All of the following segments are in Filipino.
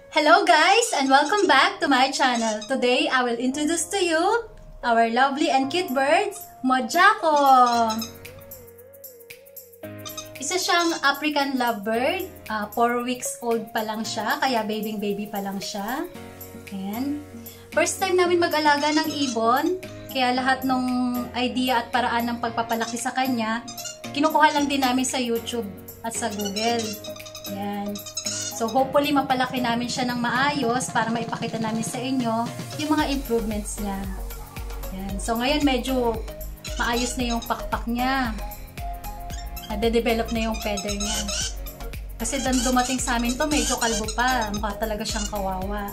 Hello guys and welcome back to my channel. Today I will introduce to you our lovely and cute birds, Mojako. Isa siyang African lovebird. 4 weeks old pa lang siya, kaya baby pa lang siya. And first time namin mag-alaga ng ibon, kaya lahat ng idea at paraan ng pagpapalaki sa kanya, kinukuha lang din namin sa YouTube at sa Google. Yan. So hopefully mapalaki namin siya ng maayos para maipakita namin sa inyo yung mga improvements niya. Yan. So ngayon medyo maayos na yung pakpak niya. Nade-develop na yung feather niya. Kasi dan dumating sa amin to medyo kalbo pa. Mukha talaga siyang kawawa.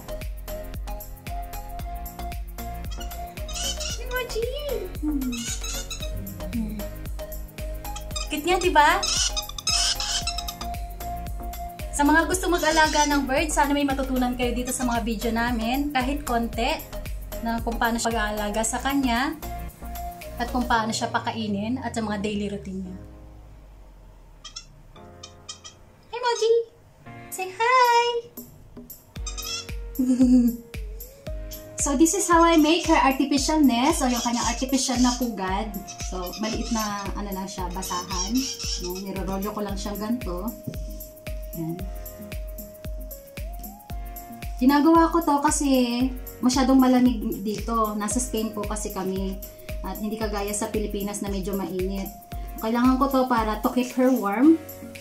Emoji! Cute niya, diba? Sa mga gusto mag-alaga ng bird, sana may matutunan kayo dito sa mga video namin, kahit konti, na kung paano siya mag-aalaga sa kanya, at kung paano siya pakainin, at sa mga daily routine niya. Hi, Moji! Say hi! So, this is how I make her artificial nest, o yung kanyang artificial na pugad. So, maliit na, ano lang siya, basahan. Nirorolyo ko lang siyang ganito. Yan. Ginagawa ko to kasi masyadong malamig dito. Nasa Spain po kasi kami. At hindi kagaya sa Pilipinas na medyo mainit. Kailangan ko to para to keep her warm.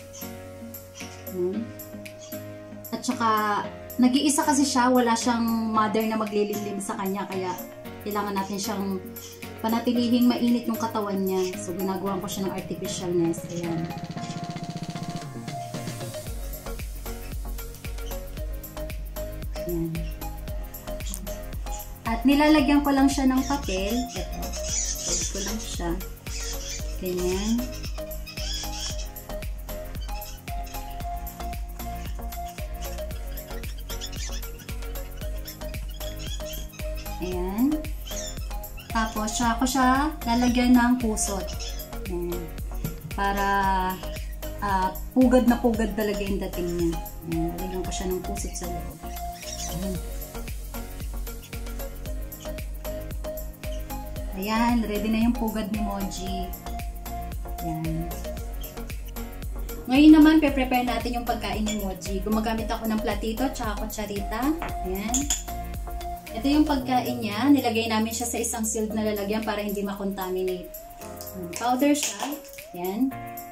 At saka, nag-iisa kasi siya. Wala siyang mother na maglilimlim sa kanya. Kaya, kailangan natin siyang panatilihing mainit yung katawan niya. So, ginagawa ko siya ng artificial nest. Ayan. Yan. At nilalagyan ko lang siya ng papel. Ito. Pwede ko lang siya. Ganyan. Ayan. Tapos, ako siya lalagyan ng pusot. Ayan. Para pugad na pugad talaga yung dating niya. Ayan. Lalagyan ko siya ng pusot sa loob. Ayan, ready na yung pugad ni Moji. Ayan. Ngayon naman, prepare natin yung pagkain ni Moji. Gumagamit ako ng platito at kutsarita. Ayan. Ito yung pagkain niya. Nilagay namin siya sa isang sealed na lalagyan para hindi makontaminate. Powder siya. Ayan.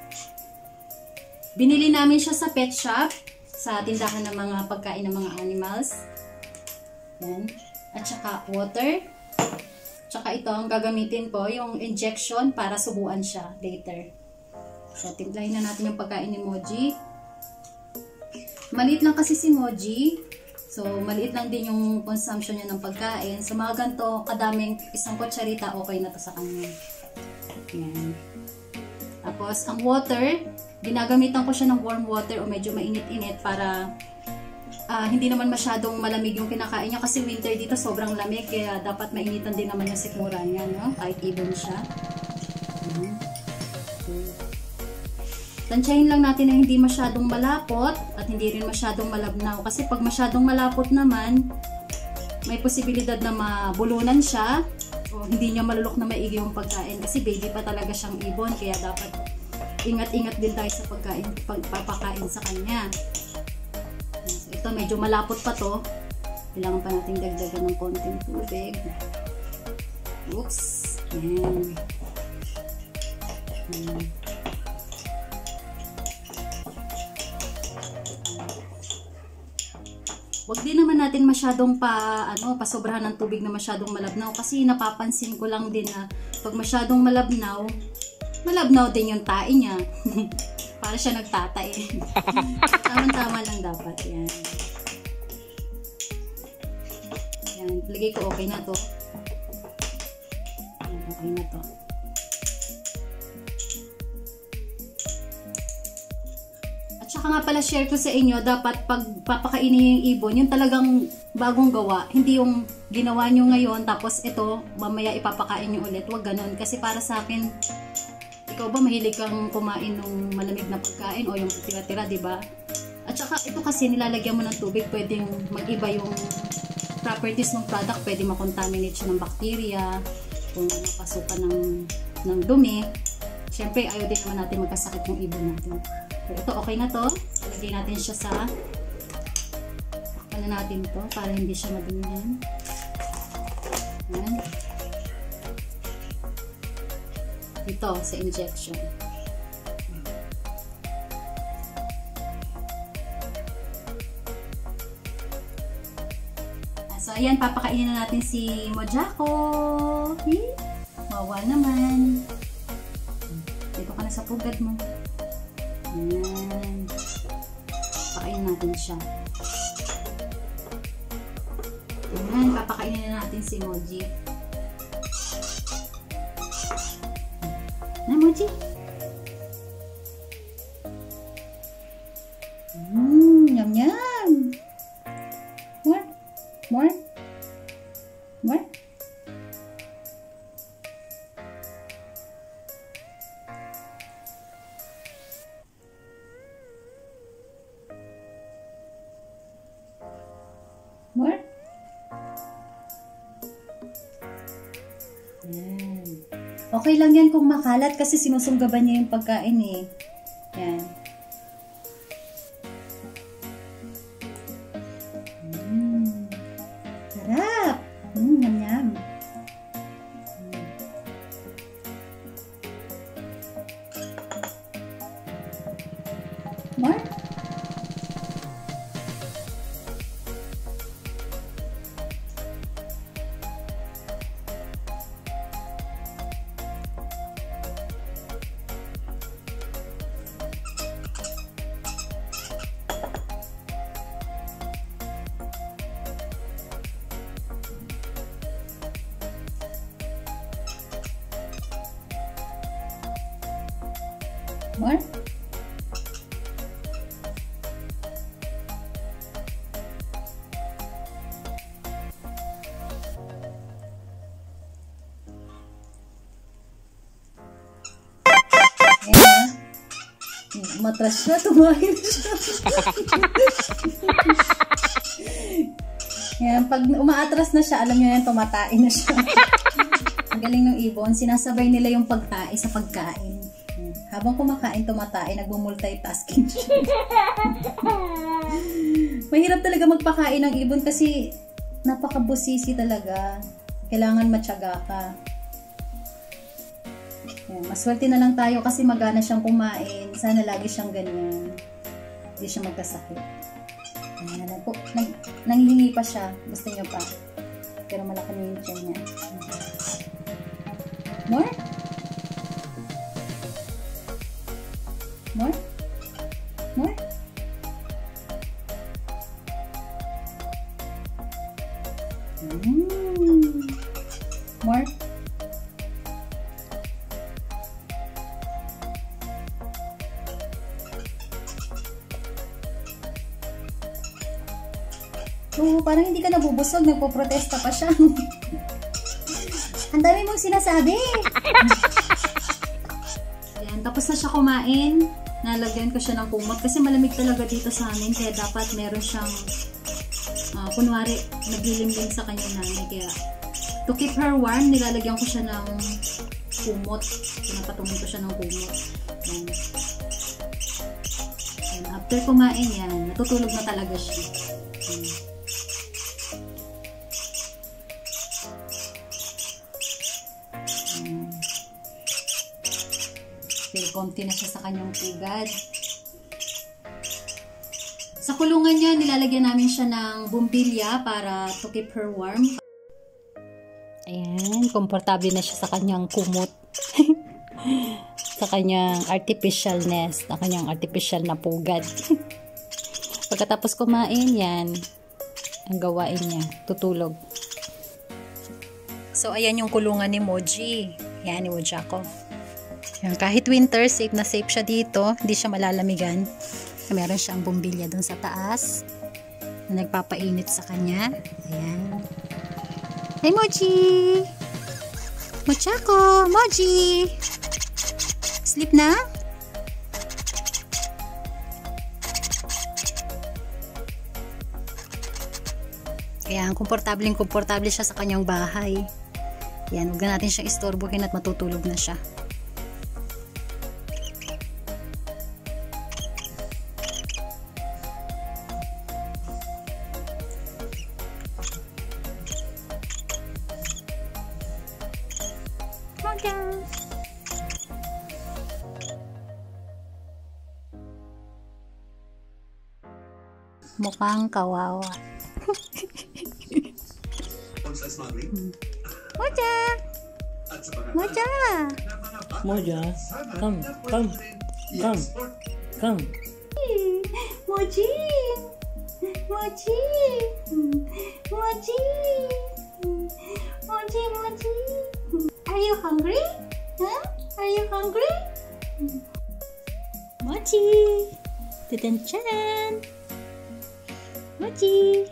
Binili namin siya sa pet shop. Sa tindahan ng mga pagkain ng mga animals. Yan. At saka water. Tsaka ito, ang gagamitin ko, yung injection para subuan siya later. So, timplahin na natin yung pagkain ni Moji. Maliit lang kasi si Moji. So, maliit lang din yung consumption niya ng pagkain. So, mga ganito, kadaming isang kutsarita, okay na to sa kanya. Yan. Tapos, ang water, ginagamitan ko siya ng warm water o medyo mainit-init para hindi naman masyadong malamig yung kinakain niya kasi winter dito sobrang lamig kaya dapat mainitan din naman yung sikmura niya, no? Kahit ibon siya. Tansyahin lang natin na hindi masyadong malapot at hindi rin masyadong malabnaw kasi pag masyadong malapot naman may posibilidad na mabulunan siya o hindi niya malulok na maigi yung pagkain kasi baby pa talaga siyang ibon kaya dapat ingat-ingat din tayo sa pagpapakain sa kanya. So, ito medyo malapot pa to. Kailangan pa natin dagdagan ng konting tubig. Oops. Ayan. Huwag din naman natin masyadong pasobrahan ng tubig na masyadong malabnaw kasi napapansin ko lang din na pag masyadong malabnaw din yung tae niya. Para siya nagtatae. Tama-tama lang dapat. Yan. Yan. Lagay ko okay na to. Yan, okay na to. At saka nga pala share ko sa inyo, dapat pag papakainin yung ibon, yung talagang bagong gawa. Hindi yung ginawa nyo ngayon, tapos ito, mamaya ipapakain nyo ulit. Huwag ganun. Kasi para sa akin, ikaw ba mahilig kang kumain ng malamig na pagkain o yung tira-tira, 'di ba? At saka ito kasi nilalagyan mo ng tubig, pwedeng mag-iba yung properties ng product, pwede makontaminate siya ng bacteria, kung napasukan ng dumi. Siyempre, ayaw din naman natin magkasakit yung ibon natin. Pero ito, okay na to. Lagay natin siya sa takpan na natin to para hindi siya madumi. Yan. Ito, sa injection. So, ayan, papakainin na natin si Mojako. Mawa naman. Dito ka na sa pugad mo. Ayan. Papakainin natin siya. Ayan, papakainin na natin si Moji. Na, Moji? Yum, yum. More? More? More? More? Yan. Okay lang yan kung makalat kasi sinusunggaban niya yung pagkain eh. Yan. Sarap! Yum yum. More? More? Matras siya, tumahin siya. Yan, pag umaatras na siya, alam niyo yan, tumatain na siya. Ang galing ng ibon, sinasabay nila yung pagtae sa pagkain. Habang kumakain, tumatain, nagmumultitasking siya. Mahirap talaga magpakain ng ibon kasi napakabusisi talaga. Kailangan matyaga ka. Yan, maswerte na lang tayo kasi magana siyang kumain. Sana lagi siyang ganyan. Hindi siya magkasakit. Ayan, nanghihingi pa siya. Gusto niyo pa. Pero malaki na yung tiyan niya. More? More? More? More? Oo, parang hindi ka nabubusog, nagpo-protesta pa siya. Ang dami mong sinasabi. Ayan, tapos na siya kumain. Nalagyan ko siya ng kumot kasi malamig talaga dito sa amin, kaya dapat meron siyang kunwari naglilimlim sa kanyang nanay, kaya to keep her warm, nilalagyan ko siya ng kumot. Pinapatungin ko siya ng kumot. Ayan. Ayan, after kumain yan, natutulog na talaga siya. Ayan. Konti na siya sa kanyang pugad. Sa kulungan niya, nilalagyan namin siya ng bumbilya para to keep her warm. Ayan, komportable na siya sa kanyang kumot. Sa kanyang artificial nest, sa kanyang artificial na pugad. Pagkatapos kumain, yan ang gawain niya, tutulog. So, ayan yung kulungan ni Moji. Yan, ni Mojako. Yan, kahit winter, safe na safe siya dito. Hindi siya malalamigan. Meron siyang bumbilya dun sa taas na nagpapainit sa kanya. Ayan. Hey, Moji! Mojako! Moji! Sleep na? Kaya komportable siya sa kanyang bahay. Yan, huwag na natin siya istorbohin at matutulog na siya. Mukhang kawawa. Moja! Moja! Moja, come. Moji! Moji! Moji! Moji! Are you hungry? Huh? Are you hungry? Moji! Tatanchan! Moji!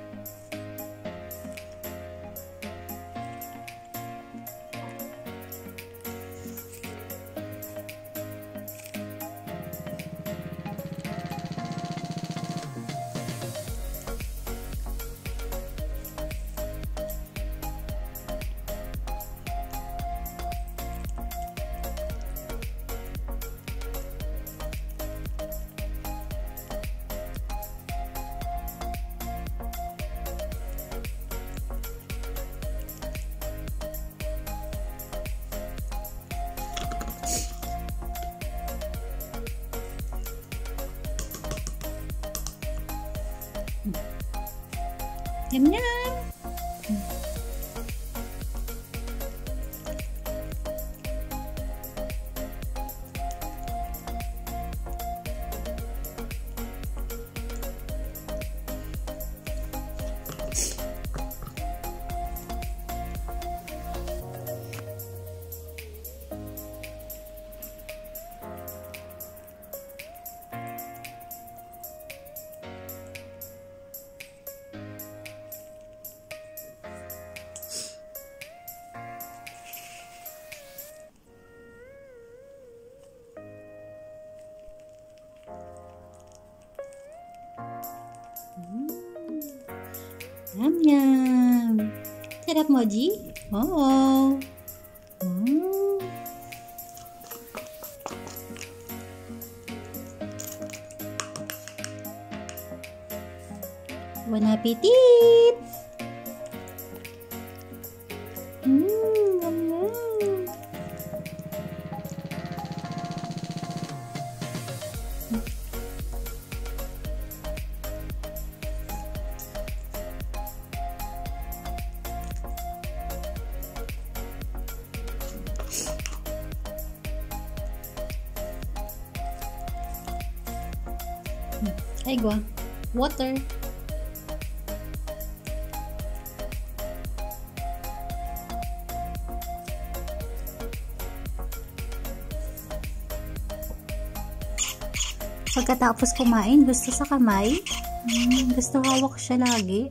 Yum yum. Yum yum. Sarap, Moji? Oo. Bon appetit. Yum yum. Ay, gua. Water. Pagkatapos kumain, gusto sa kamay. Gusto hawak siya lagi.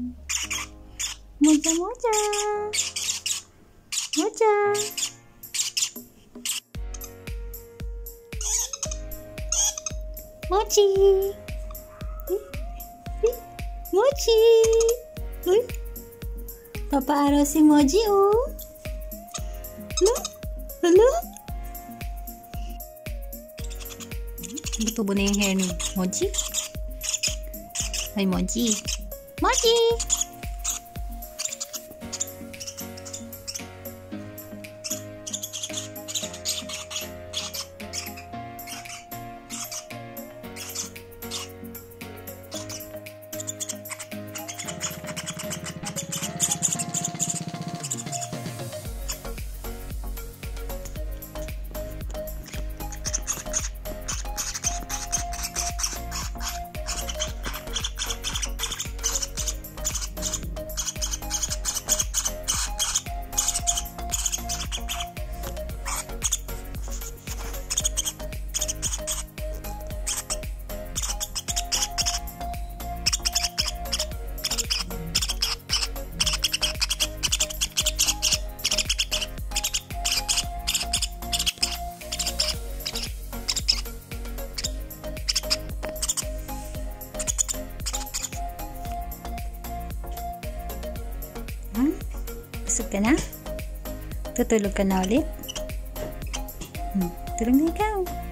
Moja, moja. Moja. Moji. Moji. Uy. Papaaraw si Moji, oh. Hello? Tubo na yung hair ni Moji. Ay, Moji. Moji! Busog ka na? Tutulog ka na ulit? Tulog na ikaw.